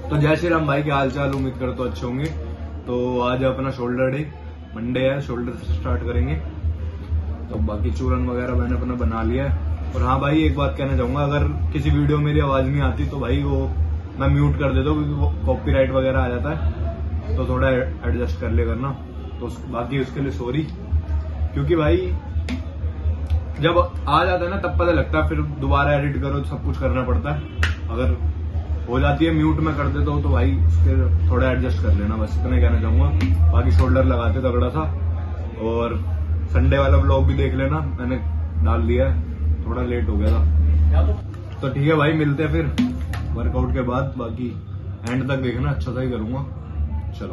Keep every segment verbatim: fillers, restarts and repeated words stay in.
तो जय श्री राम भाई, के हाल चाल, उम्मीद करता हूं अच्छे होंगे। तो आज अपना शोल्डर डे, मंडे है, शोल्डर से स्टार्ट करेंगे। तो बाकी चूरन वगैरह मैंने अपना बना लिया है। और हाँ भाई, एक बात कहना चाहूंगा, अगर किसी वीडियो में मेरी आवाज नहीं आती तो भाई वो मैं म्यूट कर देता हूँ, क्योंकि वो कॉपीराइट वगैरह आ जाता है, तो थोड़ा एडजस्ट कर ले करना। तो बाकी उसके लिए सॉरी, क्योंकि भाई जब आ जाता है ना तब पता लगता है, फिर दोबारा एडिट करो तो सब कुछ करना पड़ता है। अगर हो जाती है म्यूट में कर देता हूँ तो भाई उसके थोड़ा एडजस्ट कर लेना, बस इतना कहना चाहूंगा। बाकी शोल्डर लगाते तगड़ा था। और संडे वाला व्लॉग भी देख लेना, मैंने डाल दिया है, थोड़ा लेट हो गया था। तो ठीक है भाई, मिलते हैं फिर वर्कआउट के बाद। बाकी एंड तक देखना, अच्छा सा ही करूंगा। चलो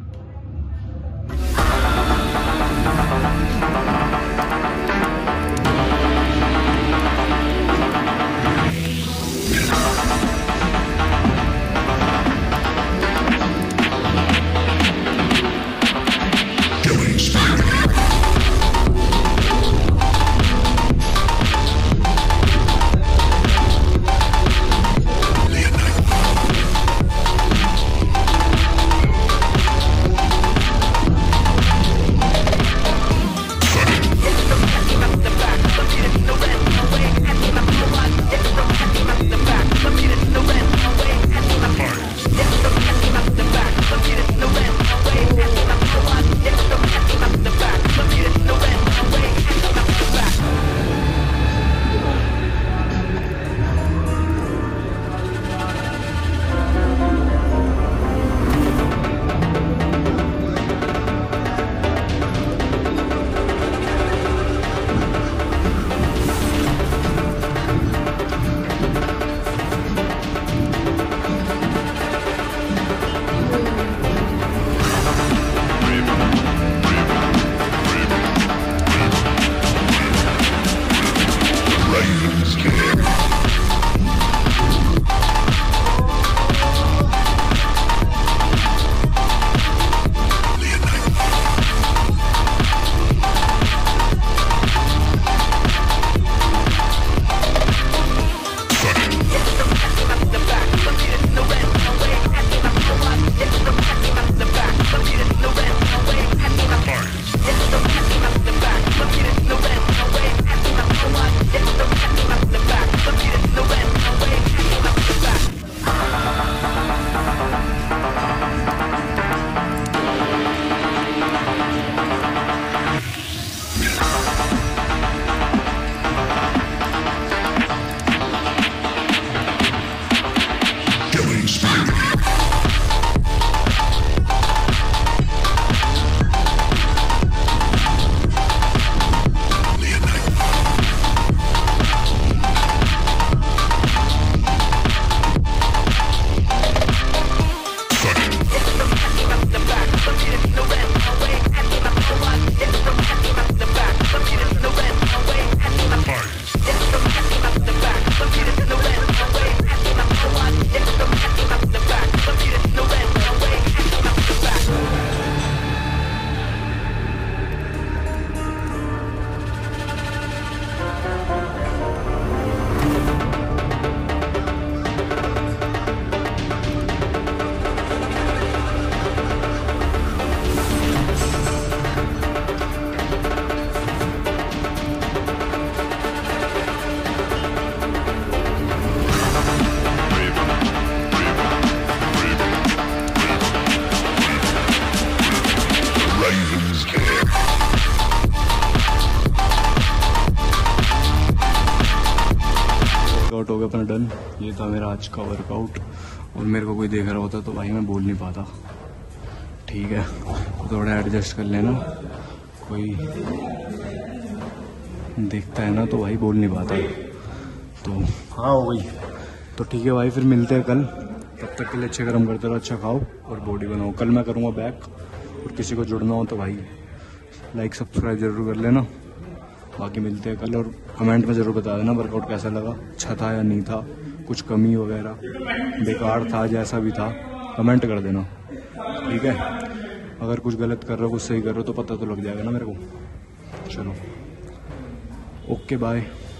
वर्कआउट हो गया अपना डन। ये था मेरा आज का वर्कआउट। और मेरे को कोई देख रहा होता तो भाई मैं बोल नहीं पाता, ठीक है, तो थोड़ा एडजस्ट कर लेना। कोई देखता है ना तो भाई बोल नहीं पाता। तो हाँ हो गई, तो ठीक है भाई, फिर मिलते हैं कल। तब तक के लिए अच्छे गर्म करते रहो, अच्छा खाओ और बॉडी बनाओ। कल मैं करूँगा बैक, और किसी को जुड़ना हो तो भाई लाइक सब्सक्राइब जरूर कर लेना। बाकी मिलते हैं कल, और कमेंट में ज़रूर बता देना वर्कआउट कैसा लगा, अच्छा था या नहीं था, कुछ कमी वगैरह, बेकार था, जैसा भी था कमेंट कर देना, ठीक है। अगर कुछ गलत कर रहे हो, कुछ सही कर रहे हो तो पता तो लग जाएगा ना मेरे को। चलो ओके बाय।